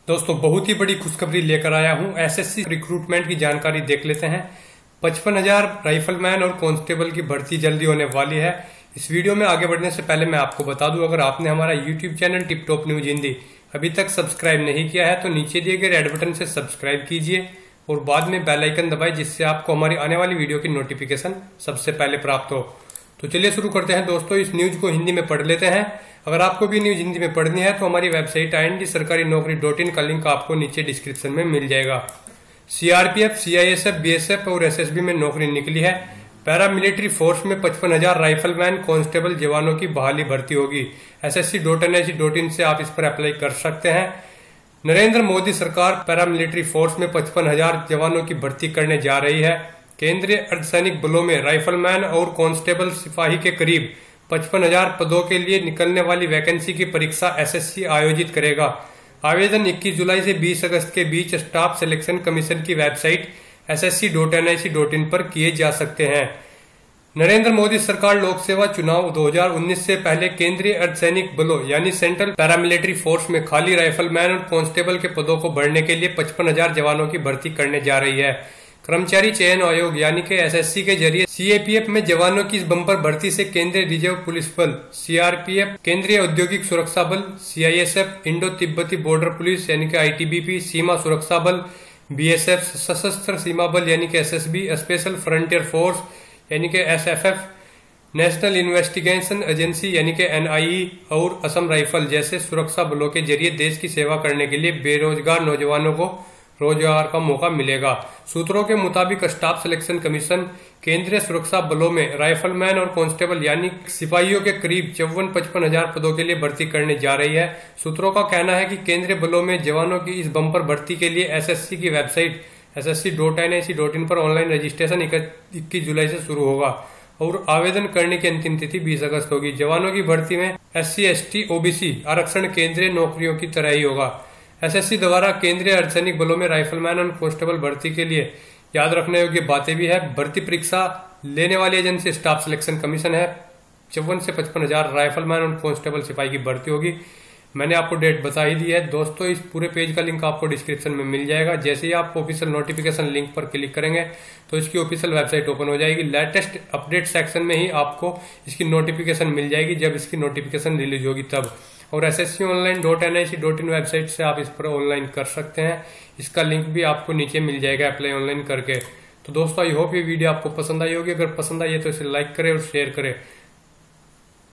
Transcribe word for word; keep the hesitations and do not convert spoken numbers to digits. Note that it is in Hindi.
दोस्तों बहुत ही बड़ी खुशखबरी लेकर आया हूं। एसएससी रिक्रूटमेंट की जानकारी देख लेते हैं। पचपन हजार राइफलमैन और कांस्टेबल की भर्ती जल्दी होने वाली है। इस वीडियो में आगे बढ़ने से पहले मैं आपको बता दूं, अगर आपने हमारा YouTube channel tip top news Hindi अभी तक सब्सक्राइब नहीं किया है तो नीचे दिए गए रेड बटन से सब्सक्राइब कीजिए और बाद में बेल आइकन दबाए, जिससे आपको हमारी आने वाली वीडियो की नोटिफिकेशन सबसे पहले प्राप्त हो। तो चलिए शुरू करते हैं दोस्तों, इस न्यूज को हिंदी में पढ़ लेते हैं। अगर आपको भी न्यूज हिंदी में पढ़नी है तो हमारी वेबसाइट आई एन डी सरकारी नौकरी डॉट इन का लिंक आपको नीचे डिस्क्रिप्शन में मिल जाएगा। सीआरपीएफ, सीआईएसएफ, बीएसएफ और एसएसबी में नौकरी निकली है। पैरा मिलिट्री फोर्स में पचपन हजार राइफलमैन कांस्टेबल जवानों की बहाली भर्ती होगी। SSC dot N I C dot in से आप इस पर अप्लाई कर सकते हैं। नरेंद्र मोदी सरकार पैरा मिलिट्री फोर्स में पचपन हजार जवानों की भर्ती करने जा रही है। केंद्रीय अर्धसैनिक बलों में राइफलमैन और कांस्टेबल सिपाही के करीब पचपन हजार पदों के लिए निकलने वाली वैकेंसी की परीक्षा एसएससी आयोजित करेगा। आवेदन इक्कीस जुलाई से बीस अगस्त के बीच स्टाफ सिलेक्शन कमीशन की website S S C dot N I C dot in पर किए जा सकते हैं। नरेंद्र मोदी सरकार लोक सेवा चुनाव दो हजार उन्नीस से पहले केंद्रीय अर्धसैनिक बलों यानी सेंट्रल पैरामिलिट्री फोर्स में खाली राइफलमैन और कांस्टेबल के पदों को भरने के लिए पचपन हजार जवानों की भर्ती करने जा रही है। कर्मचारी चयन आयोग यानी कि एसएससी के जरिए सीएपीएफ में जवानों की इस बम्पर भर्ती से केंद्रीय रिजर्व पुलिस बल, सीआरपीएफ, केंद्रीय औद्योगिक सुरक्षा बल, सीआईएसएफ, इंडो तिब्बती बॉर्डर पुलिस यानी कि आईटीबीपी, सीमा सुरक्षा बल, बीएसएफ, सशस्त्र सीमा बल यानी कि एसएसबी, स्पेशल फ्रंटियर फोर्स यानी कि एसएफएफ, नेशनल इन्वेस्टिगेशन एजेंसी यानी कि एनआईई और असम राइफल जैसे सुरक्षा बलों के जरिए देश की सेवा करने के लिए बेरोजगार नौजवानों को रोजगार का मौका मिलेगा। सूत्रों के मुताबिक स्टाफ सिलेक्शन कमीशन केंद्रीय सुरक्षा बलों में राइफलमैन और कांस्टेबल यानी सिपाहियों के करीब चौवन पचपन हजार पदों के लिए भर्ती करने जा रही है। सूत्रों का कहना है कि केंद्रीय बलों में जवानों की इस बम्पर भर्ती के लिए एसएससी की website S S C dot N I C dot in पर ऑनलाइन रजिस्ट्रेशन इक्कीस जुलाई से शुरू होगा और आवेदन करने की अंतिम तिथि बीस अगस्त होगी। जवानों की भर्ती में S C S T OBC आरक्षण केंद्रीय नौकरियों की तरह ही होगा। एसएससी द्वारा केंद्रीय अर्धसैनिक बलों में राइफलमैन और कांस्टेबल भर्ती के लिए याद रखने योग्य बातें भी है। भर्ती परीक्षा लेने वाली एजेंसी स्टाफ सिलेक्शन कमीशन है। चौवन से पचपन हजार राइफलमैन और कांस्टेबल सिपाही की भर्ती होगी। मैंने आपको डेट बता ही दी है दोस्तों। इस पूरे पेज का लिंक आपको डिस्क्रिप्शन में मिल जाएगा। जैसे ही आप ऑफिशियल नोटिफिकेशन लिंक पर क्लिक करेंगे तो इसकी ऑफिशियल वेबसाइट ओपन हो जाएगी। लेटेस्ट अपडेट सेक्शन में ही आपको इसकी नोटिफिकेशन मिल जाएगी, जब इसकी नोटिफिकेशन रिलीज होगी तब। और S S C online dot N I C dot in website से आप इस पर ऑनलाइन कर सकते हैं। इसका लिंक भी आपको नीचे मिल जाएगा अप्लाई ऑनलाइन करके। तो दोस्तों आई होप ये वीडियो आपको पसंद आई होगी। अगर पसंद आई है तो इसे लाइक करें और शेयर करें।